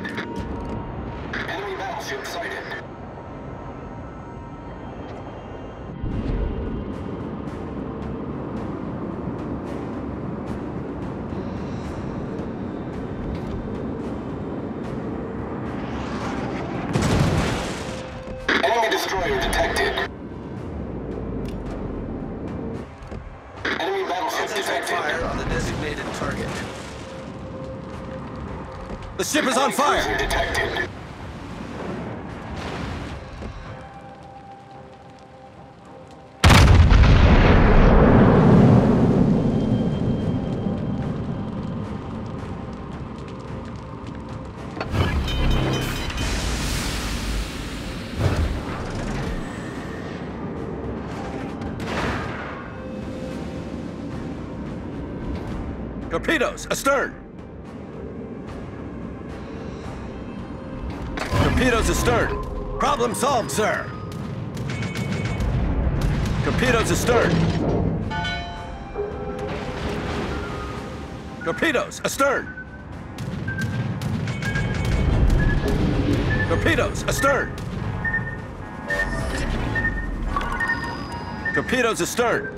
Enemy battleship sighted. Enemy destroyer detected. Enemy battleship detected. Fire on the designated target. The ship is on fire! Cruiser detected. Torpedoes, astern! Torpedoes astern! Problem solved, sir! Torpedoes astern! Torpedoes astern! Torpedoes astern! Torpedoes astern!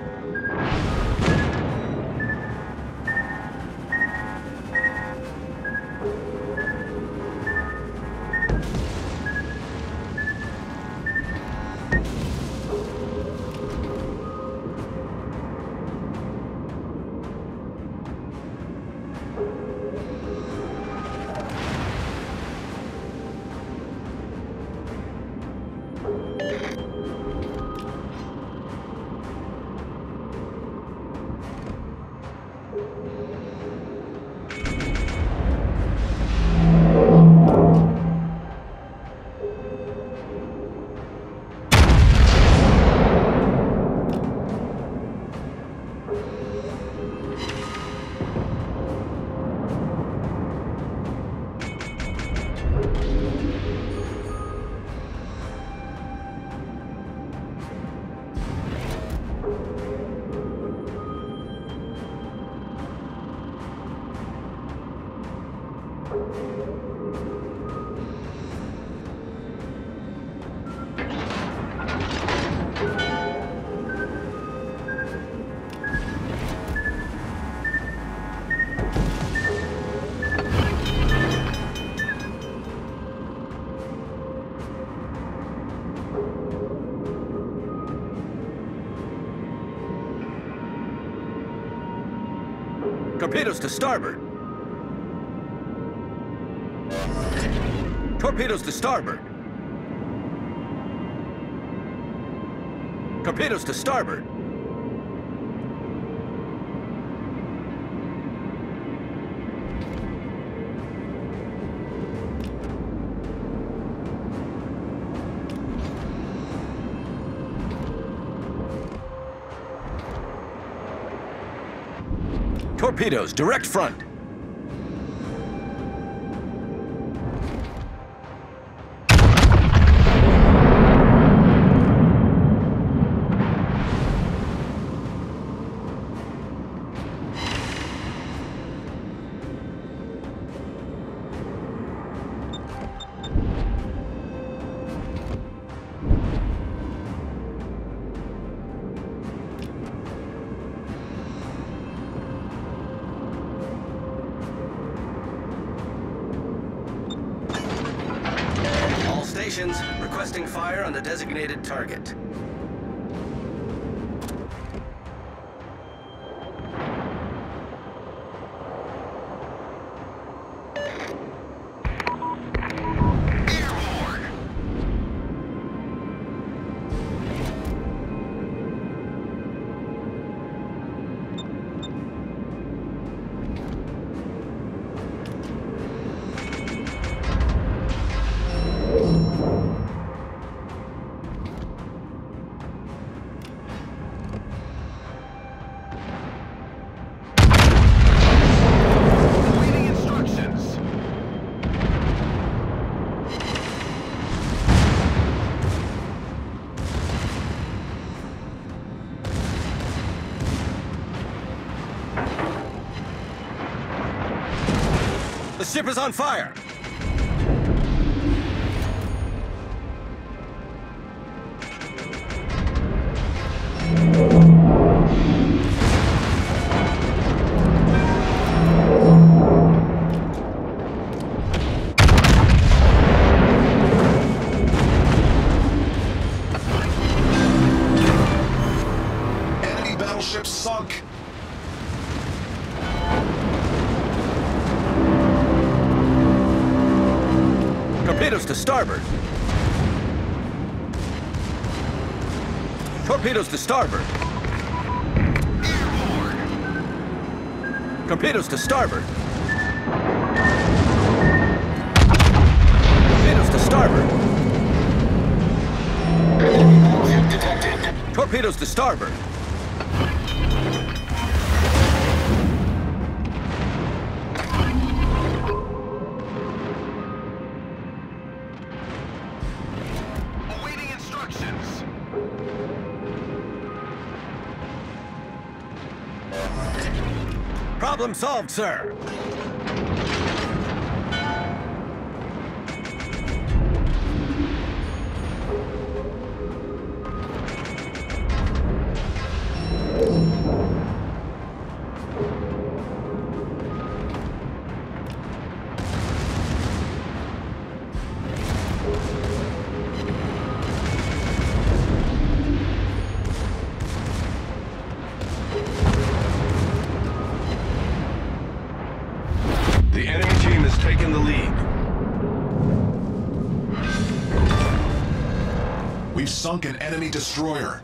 Torpedoes to starboard! Torpedoes to starboard! Torpedoes to starboard! Torpedoes, direct front. Requesting fire on the designated target. The ship is on fire! Enemy battleship sunk. Torpedoes to starboard. Torpedoes to starboard. Torpedoes to starboard. Torpedoes to starboard. Enemy battleship detected. Torpedoes to starboard. Awaiting instructions. Problem solved, sir. The enemy team has taken the lead. We've sunk an enemy destroyer.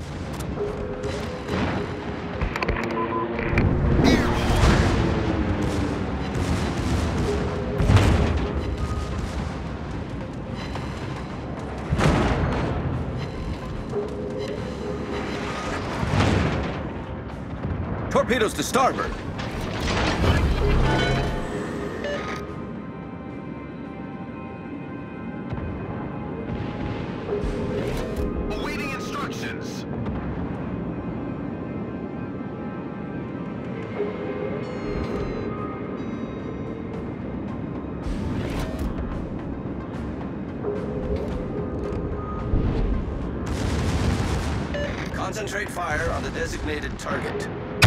Torpedoes to starboard. Awaiting instructions. Concentrate fire on the designated target.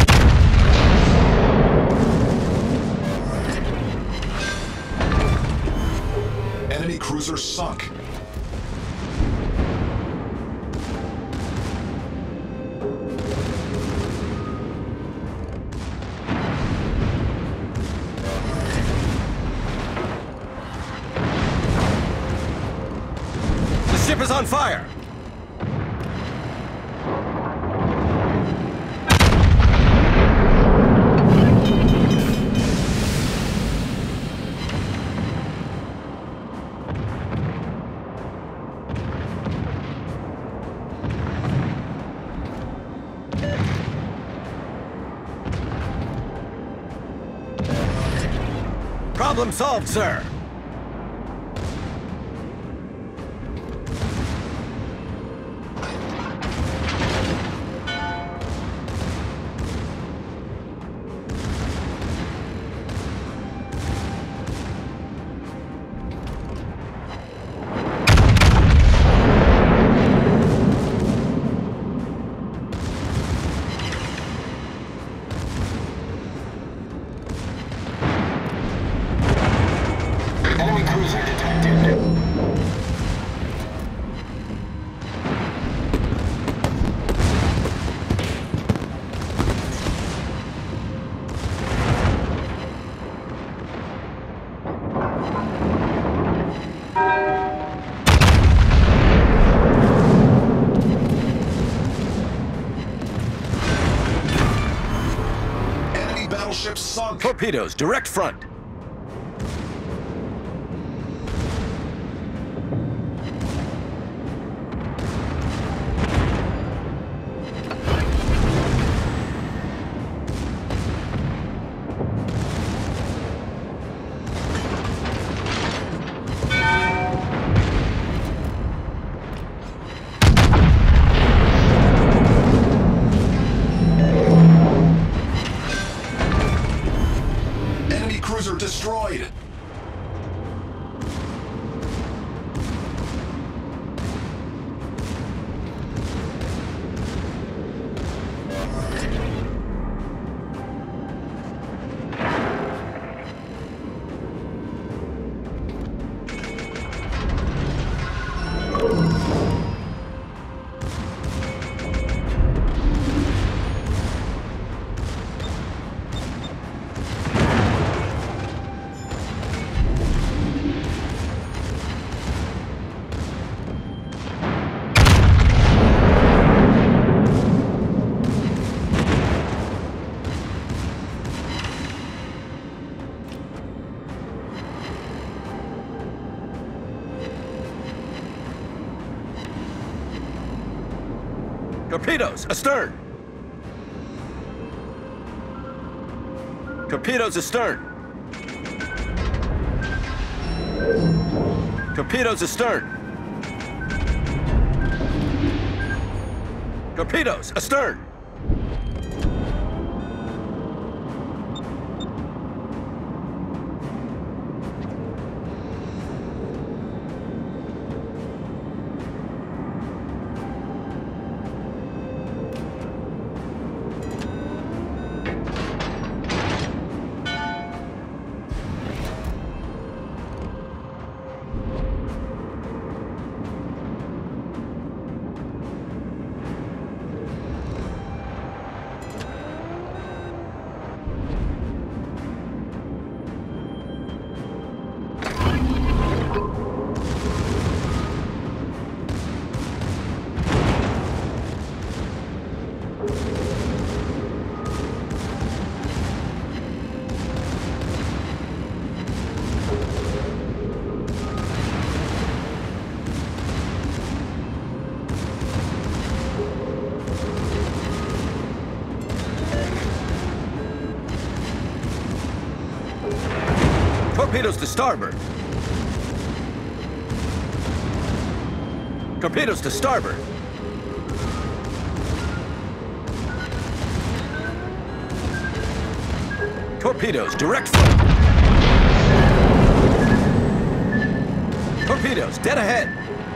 Enemy cruiser sunk. The ship is on fire. Problem solved, sir. Enemy cruiser detected. Enemy battleship sunk. Torpedoes, direct front. Torpedoes astern! Torpedoes astern! Torpedoes astern! Torpedoes astern! Torpedoes to starboard. Torpedoes to starboard. Torpedoes direct front. Torpedoes dead ahead.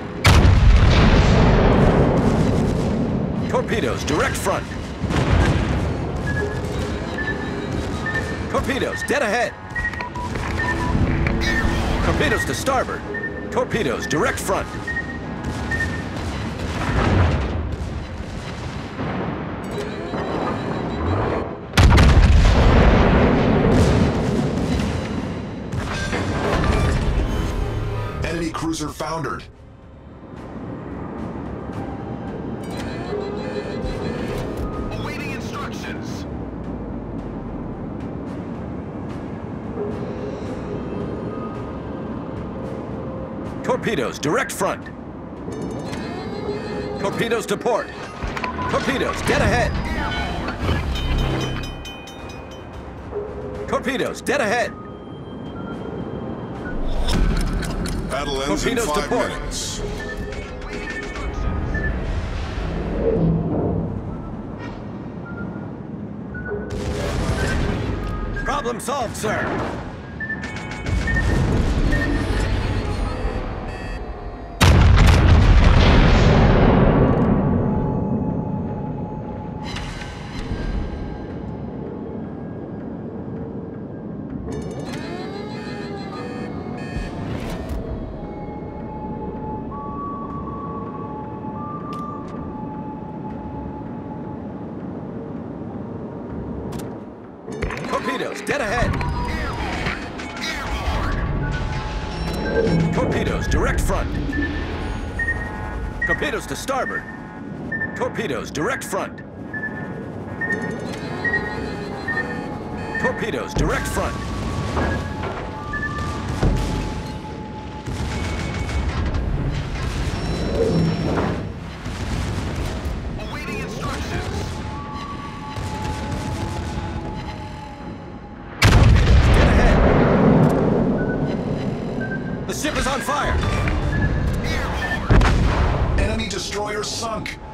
Torpedoes direct front. Torpedoes dead ahead. Torpedoes to starboard. Torpedoes direct front. Enemy cruiser foundered. Awaiting instructions. Torpedoes direct front. Torpedoes to port. Torpedoes dead ahead. Torpedoes dead ahead. Battle ends in Torpedoes to 5 port. minutes. Problem solved, sir. Torpedoes dead ahead. Torpedoes direct front. Torpedoes to starboard. Torpedoes direct front. Torpedoes direct front. Awaiting instructions. Dead ahead. The ship is on fire. Enemy destroyer sunk.